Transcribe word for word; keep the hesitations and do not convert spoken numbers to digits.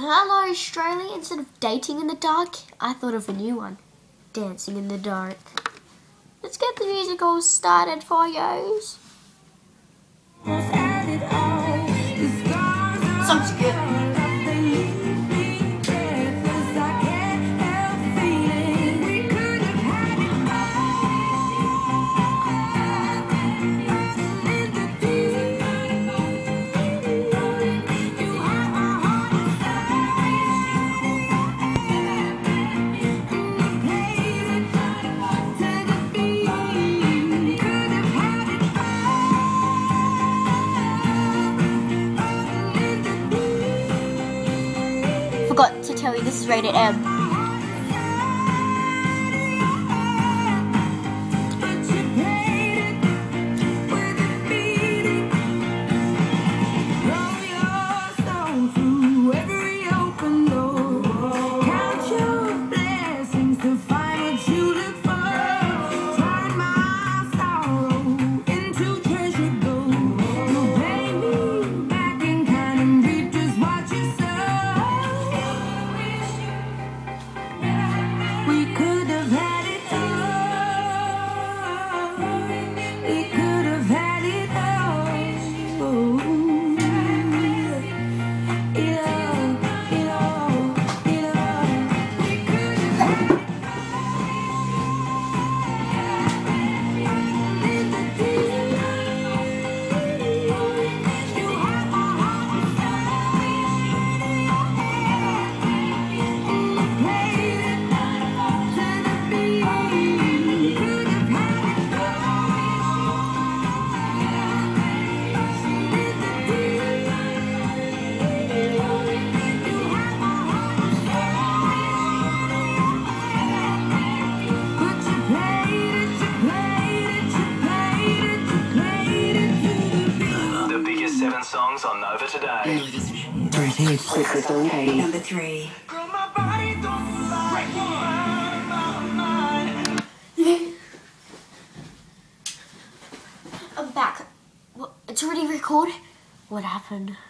Hello Australia, instead of dating in the dark, I thought of a new one. Dancing in the dark. Let's get the music all started for yous. Sounds good. Forgot to tell you this is rated M. Seven songs on Nova today. Number three. I'm back. What, it's already recorded? What happened?